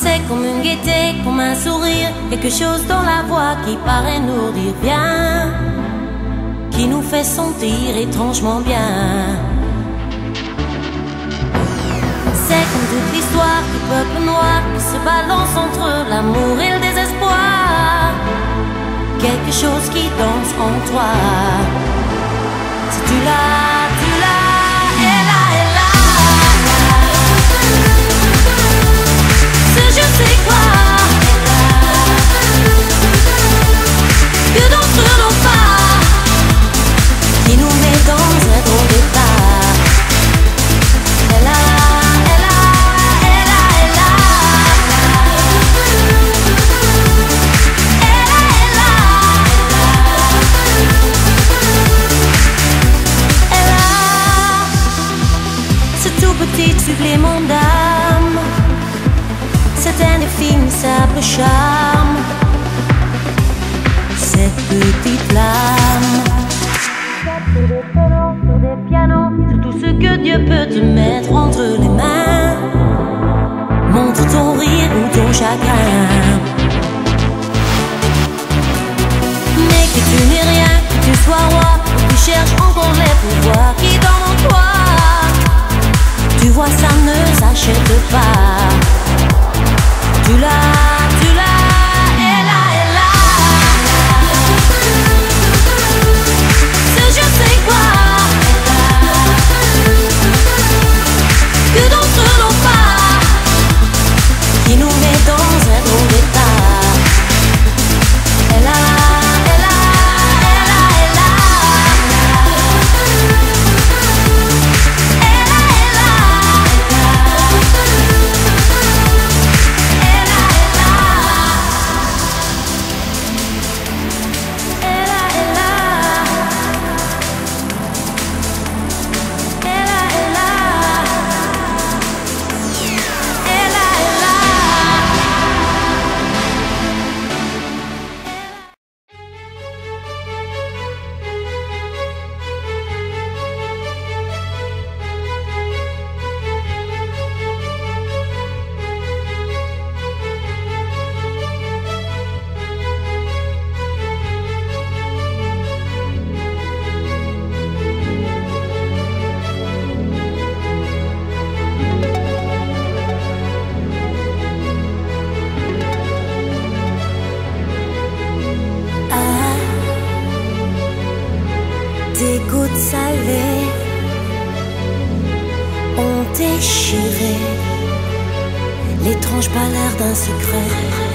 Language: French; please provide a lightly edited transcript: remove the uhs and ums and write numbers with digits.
C'est comme une gaieté, comme un sourire, quelque chose dans la voix qui paraît nous dire bien, qui nous fait sentir étrangement bien. C'est comme toute l'histoire du peuple noir qui se balance entre l'amour et le désespoir, quelque chose qui danse en toi. Si tu l'as, tu l'as, elle a, elle a. Ce je sais quoi, que d'entre nos pas, qui nous met dans un drôle d'état. Elle a, elle a, elle a, elle a. Elle a, elle a. Elle a ce tout petit supplément d'âme, cet indéfinissable charme, cette petite flamme. Sur des violons, sur des pianos, sur tout ce que Dieu peut te mettre entre les mains. Montre ton rire ou ton chagrin, mais que tu n'es rien, que tu sois roi, que tu cherches encore les pouvoirs qui dorment en toi. Tu vois, ça ne s'achète pas. Tu l'as, tu l'as, elle a, elle a. Ce je sais quoi, que d'entre nos pas, qui nous met dans un drôle d'état. Elle a, elle a, elle a, elle a. Elle a, elle a. Des gouttes salées ont déchiré l'étrange balade d'un secret.